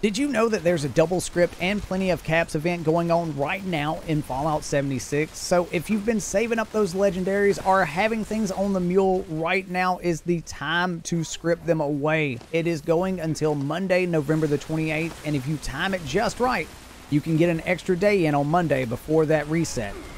Did you know that there's a double script and plenty of caps event going on right now in Fallout 76? So if you've been saving up those legendaries or having things on the mule, right now is the time to script them away. It is going until Monday, November the 28th, and if you time it just right, you can get an extra day in on Monday before that reset.